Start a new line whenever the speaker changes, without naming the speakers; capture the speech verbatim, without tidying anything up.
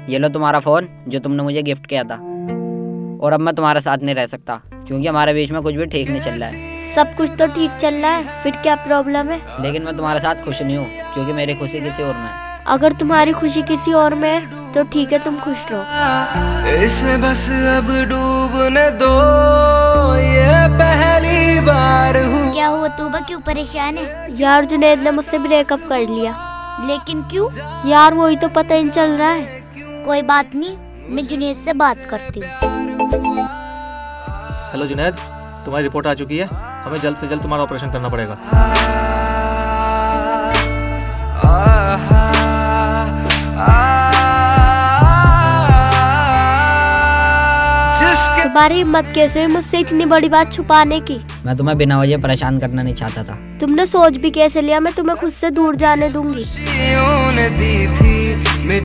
ये लो तुम्हारा फ़ोन जो तुमने मुझे गिफ्ट किया था। और अब मैं तुम्हारे साथ नहीं रह सकता क्योंकि हमारे बीच में कुछ भी ठीक नहीं चल रहा है।
सब कुछ तो ठीक चल रहा है, फिर क्या प्रॉब्लम है?
लेकिन मैं तुम्हारे साथ खुश नहीं हूँ क्योंकि मेरी खुशी किसी और में है।
अगर तुम्हारी खुशी किसी और में है तो ठीक है, तुम खुश रहो।
इसे बस अब डूबने दो, ये पहली बार हुआ।
क्या हुआ तूबा, क्यों परेशान है?
यार जुनैद ने मुझसे ब्रेकअप कर लिया।
लेकिन क्यों?
यार वही तो पता ही नहीं चल रहा है।
कोई बात नहीं, मैं जुनैद से बात करती हूँ।
हेलो जुनैद, तुम्हारी रिपोर्ट आ चुकी है। हमें जल्द से जल्द तुम्हारा ऑपरेशन करना पड़ेगा।
तुम्हारी हिम्मत कैसे हुई मुझसे इतनी बड़ी बात छुपाने की?
मैं तुम्हें बिना वजह परेशान करना नहीं चाहता था।
तुमने सोच भी कैसे लिया मैं तुम्हें खुद से दूर जाने दूंगी?